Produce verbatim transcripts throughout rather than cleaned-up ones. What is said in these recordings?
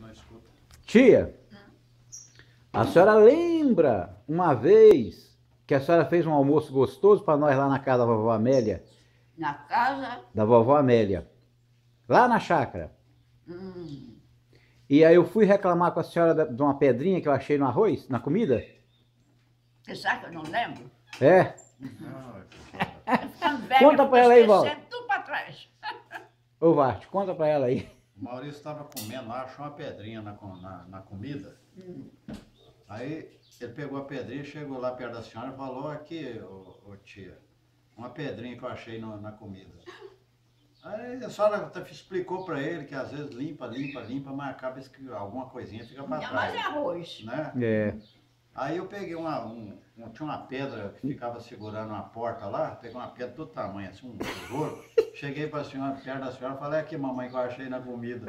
Tia, a senhora lembra uma vez que a senhora fez um almoço gostoso para nós lá na casa da vovó Amélia? Na casa? Da vovó Amélia. Lá na chácara. Hum. E aí eu fui reclamar com a senhora de uma pedrinha que eu achei no arroz, na comida. Você sabe que eu não lembro? É. Velha, Conta pra ela aí, Val. tudo pra trás. Ô, Varte, conta pra ela aí. O Maurício estava comendo lá, achou uma pedrinha na, na, na comida. Hum. Aí ele pegou a pedrinha, chegou lá perto da senhora e falou: aqui, ô, ô, tia, uma pedrinha que eu achei no, na comida. Aí a senhora explicou para ele que às vezes limpa, limpa, limpa, mas acaba que alguma coisinha fica para trás. Mas é arroz. Né? É. Aí eu peguei uma, um, um, tinha uma pedra que ficava segurando uma porta lá, peguei uma pedra do tamanho, assim, um tesouro, cheguei para a senhora, perto da senhora, falei: aqui, mamãe, que eu achei na comida.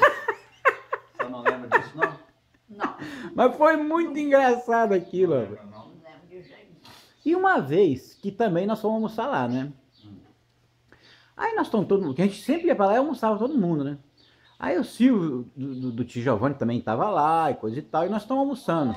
Você não lembra disso, não? Não. Mas foi muito engraçado aquilo. Não lembra, não? Não lembro de jeito. E uma vez que também nós fomos almoçar lá, né? Hum. Aí nós estamos todo mundo, que a gente sempre ia para lá e almoçava todo mundo, né? Aí o Silvio do, do, do tio Giovanni também estava lá e coisa e tal, e nós estamos almoçando.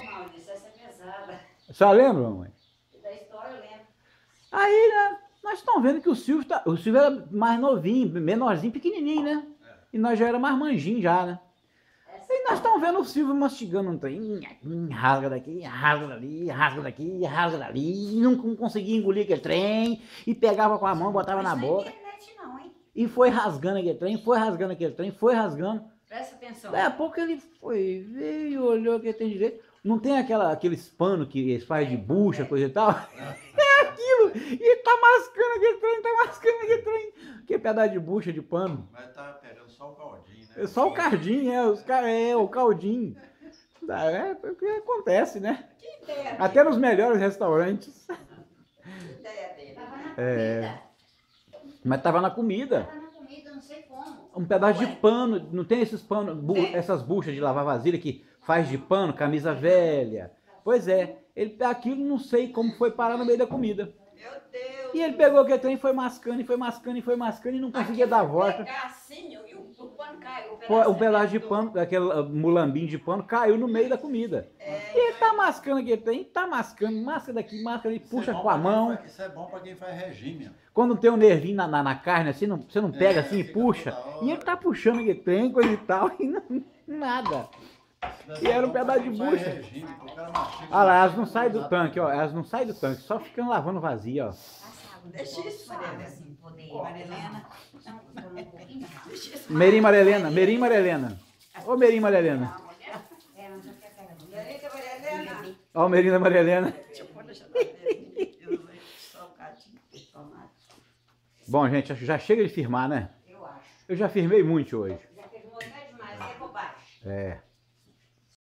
A senhora lembra, mamãe? Da história eu lembro. Aí, né, nós estamos vendo que o Silvio, tá, o Silvio era mais novinho, menorzinho, pequenininho, né? E nós já era mais manjinho já, né? E nós estamos vendo o Silvio mastigando um trem, rasga daqui, rasga dali, rasga daqui, rasga dali, e não conseguia engolir aquele trem, e pegava com a mão, botava na boca. Não, hein? E foi rasgando aquele trem, foi rasgando aquele trem, foi rasgando. Presta atenção. Daí a pouco ele foi, veio, olhou que tem direito. Não tem aquela, aqueles panos que eles fazem de bucha, coisa e tal? É aquilo! E ele tá mascando aquele trem, tá mascando aquele trem. Que pedaço de bucha, de pano. Mas tá pegando só o caldinho, né? É só o cardinho, é, os, é o caldinho. É o que acontece, né? Que ideia Até nos melhores restaurantes. Que ideia dele. Tava na É. comida. Mas tava na comida. Tava na comida, não sei como. Um pedaço de pano, não tem esses panos, bu, essas buchas de lavar vasilha que faz de pano, camisa velha. Pois é, ele, aquilo não sei como foi parar no meio da comida. Meu Deus. E ele pegou aquele trem e foi mascando, e foi mascando, e foi mascando, e não conseguia dar a volta. Assim, e o, o pano caiu. Um pedaço de pano, aquele mulambinho de pano, caiu no meio da comida. É, e ele tá mascando aquele trem, tá mascando, masca daqui, masca ali, puxa com a mão. Faz, isso é bom para quem faz regime. Quando tem um nervinho na, na, na carne, assim, não, você não pega é, assim e puxa. E ele tá puxando aquele trem, coisa e tal, e não, nada. E era um pedaço de bucha. Olha lá, elas não saem do tanque, ó. Elas não saem do tanque, só ficam lavando vazio, ó. Deixa isso, Maria assim, poder. Marilena. Merim Marilena, Merim Marilena. Ô Merim Marilena. Ó o Merim da Marilena. Bom, gente, já chega de firmar, né? Eu acho. Eu já firmei muito hoje. Já firmou até demais, é bobagem. É.